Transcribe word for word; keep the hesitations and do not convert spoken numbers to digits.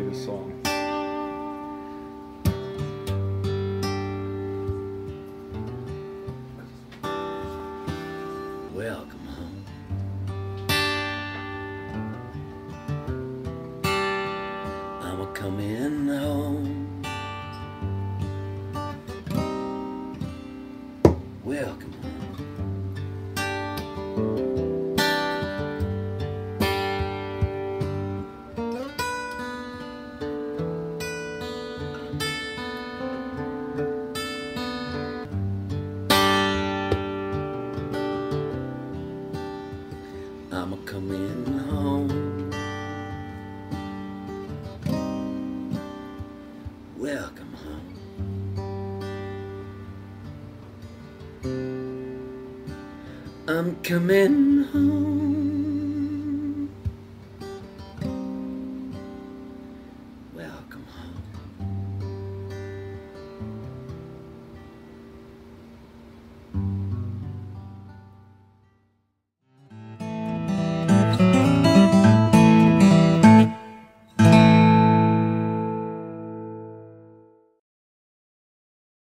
this song. Welcome home. I'm a coming home. Welcome home. I'm a coming home. Welcome home. I'm coming